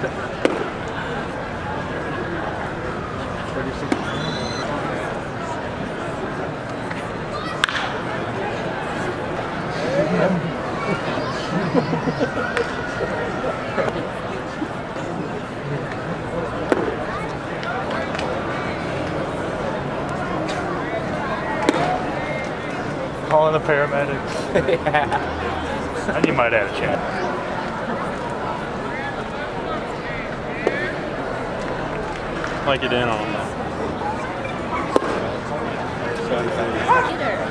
Calling the paramedics. Yeah. And you might have a chat. Might get in on them though.